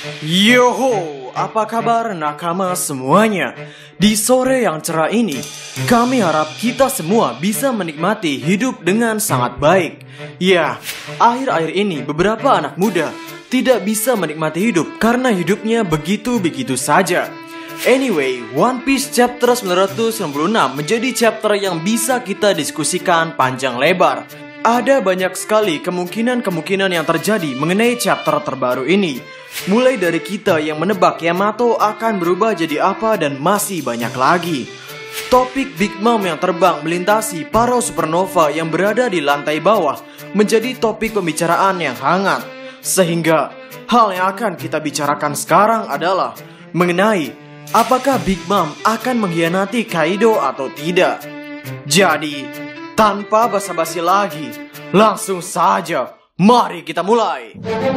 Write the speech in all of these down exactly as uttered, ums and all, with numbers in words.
Yoho, apa kabar nakama semuanya? Di sore yang cerah ini, kami harap kita semua bisa menikmati hidup dengan sangat baik. Ya, akhir-akhir ini beberapa anak muda tidak bisa menikmati hidup karena hidupnya begitu-begitu saja. Anyway, One Piece chapter sembilan ratus sembilan puluh enam menjadi chapter yang bisa kita diskusikan panjang lebar. Ada banyak sekali kemungkinan-kemungkinan yang terjadi mengenai chapter terbaru ini. Mulai dari kita yang menebak Yamato akan berubah jadi apa dan masih banyak lagi. Topik Big Mom yang terbang melintasi para supernova yang berada di lantai bawah menjadi topik pembicaraan yang hangat. Sehingga hal yang akan kita bicarakan sekarang adalah mengenai apakah Big Mom akan mengkhianati Kaido atau tidak. Jadi, tanpa basa-basi lagi, langsung saja, mari kita mulai.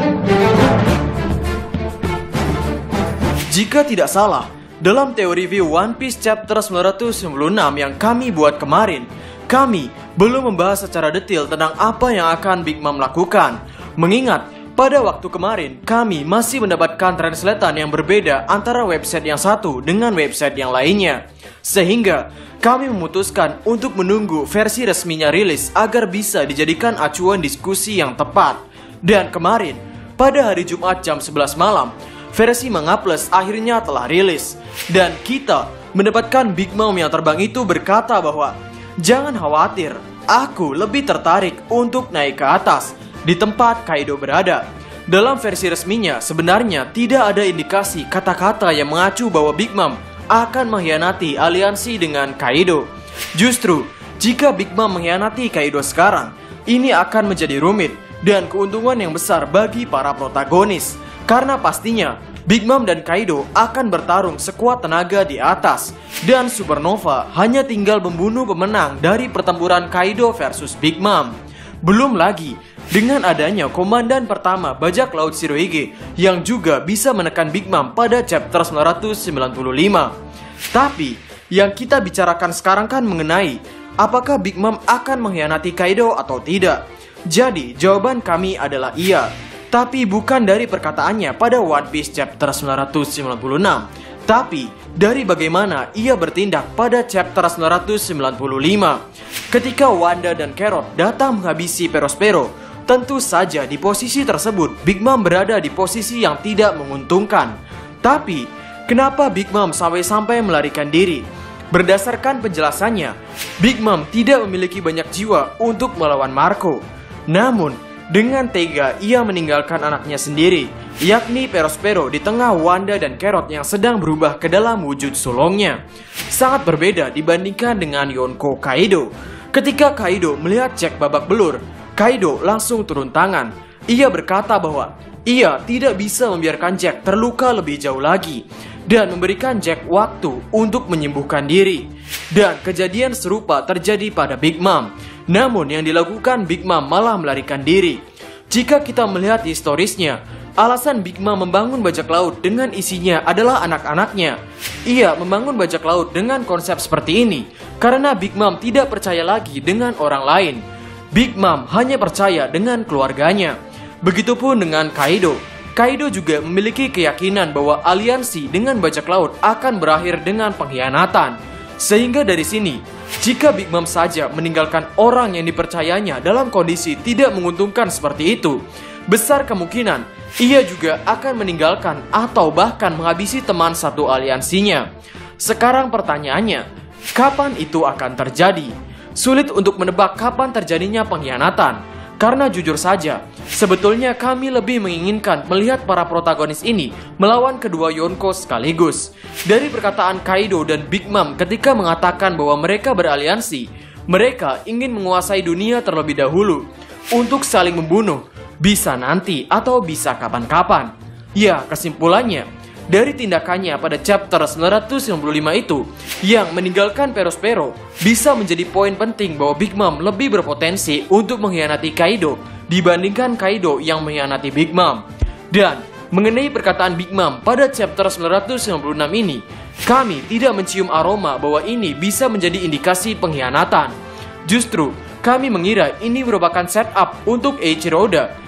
Jika tidak salah, dalam teori review One Piece chapter sembilan ratus sembilan puluh enam yang kami buat kemarin, kami belum membahas secara detail tentang apa yang akan Big Mom lakukan. Mengingat, pada waktu kemarin, kami masih mendapatkan translatean yang berbeda antara website yang satu dengan website yang lainnya. Sehingga, kami memutuskan untuk menunggu versi resminya rilis agar bisa dijadikan acuan diskusi yang tepat. Dan kemarin, pada hari Jumat jam sebelas malam, versi Manga Plus akhirnya telah rilis. Dan kita mendapatkan Big Mom yang terbang itu berkata bahwa jangan khawatir, aku lebih tertarik untuk naik ke atas di tempat Kaido berada. Dalam versi resminya sebenarnya tidak ada indikasi kata-kata yang mengacu bahwa Big Mom akan mengkhianati aliansi dengan Kaido. Justru jika Big Mom mengkhianati Kaido sekarang, ini akan menjadi rumit dan keuntungan yang besar bagi para protagonis. Karena pastinya Big Mom dan Kaido akan bertarung sekuat tenaga di atas. Dan Supernova hanya tinggal membunuh pemenang dari pertempuran Kaido versus Big Mom. Belum lagi dengan adanya komandan pertama bajak laut Shirohige yang juga bisa menekan Big Mom pada chapter sembilan ratus sembilan puluh lima. Tapi yang kita bicarakan sekarang kan mengenai apakah Big Mom akan mengkhianati Kaido atau tidak. Jadi jawaban kami adalah iya. Tapi bukan dari perkataannya pada One Piece chapter sembilan ratus sembilan puluh enam, tapi dari bagaimana ia bertindak pada chapter sembilan ratus sembilan puluh lima. Ketika Wanda dan Carrot datang menghabisi Perospero, tentu saja di posisi tersebut Big Mom berada di posisi yang tidak menguntungkan. Tapi kenapa Big Mom sampai-sampai melarikan diri? Berdasarkan penjelasannya, Big Mom tidak memiliki banyak jiwa untuk melawan Marco. Namun dengan tega ia meninggalkan anaknya sendiri, yakni Perospero di tengah Wanda dan Carrot yang sedang berubah ke dalam wujud sulungnya. Sangat berbeda dibandingkan dengan Yonko Kaido. Ketika Kaido melihat Jack babak belur, Kaido langsung turun tangan. Ia berkata bahwa ia tidak bisa membiarkan Jack terluka lebih jauh lagi dan memberikan Jack waktu untuk menyembuhkan diri. Dan kejadian serupa terjadi pada Big Mom. Namun yang dilakukan Big Mom malah melarikan diri. Jika kita melihat historisnya, alasan Big Mom membangun bajak laut dengan isinya adalah anak-anaknya. Ia membangun bajak laut dengan konsep seperti ini karena Big Mom tidak percaya lagi dengan orang lain. Big Mom hanya percaya dengan keluarganya. Begitupun dengan Kaido. Kaido juga memiliki keyakinan bahwa aliansi dengan bajak laut akan berakhir dengan pengkhianatan. Sehingga dari sini, jika Big Mom saja meninggalkan orang yang dipercayanya dalam kondisi tidak menguntungkan seperti itu, besar kemungkinan ia juga akan meninggalkan atau bahkan menghabisi teman satu aliansinya. Sekarang pertanyaannya, kapan itu akan terjadi? Sulit untuk menebak kapan terjadinya pengkhianatan. Karena jujur saja, sebetulnya kami lebih menginginkan melihat para protagonis ini melawan kedua Yonko sekaligus. Dari perkataan Kaido dan Big Mom ketika mengatakan bahwa mereka beraliansi, mereka ingin menguasai dunia terlebih dahulu untuk saling membunuh, bisa nanti atau bisa kapan-kapan. Ya, kesimpulannya, dari tindakannya pada chapter sembilan ratus sembilan puluh lima itu yang meninggalkan Perospero bisa menjadi poin penting bahwa Big Mom lebih berpotensi untuk mengkhianati Kaido dibandingkan Kaido yang mengkhianati Big Mom. Dan mengenai perkataan Big Mom pada chapter sembilan ratus sembilan puluh enam ini, kami tidak mencium aroma bahwa ini bisa menjadi indikasi pengkhianatan. Justru kami mengira ini merupakan setup untuk Eiichiro Oda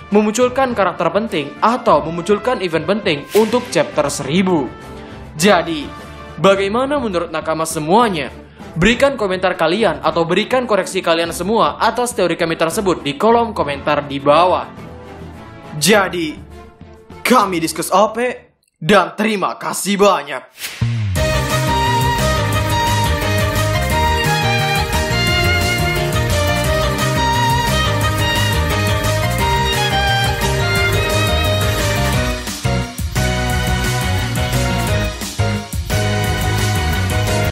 memunculkan karakter penting atau memunculkan event penting untuk chapter seribu. Jadi, bagaimana menurut nakama semuanya? Berikan komentar kalian atau berikan koreksi kalian semua atas teori kami tersebut di kolom komentar di bawah. Jadi, kami diskus O P dan terima kasih banyak.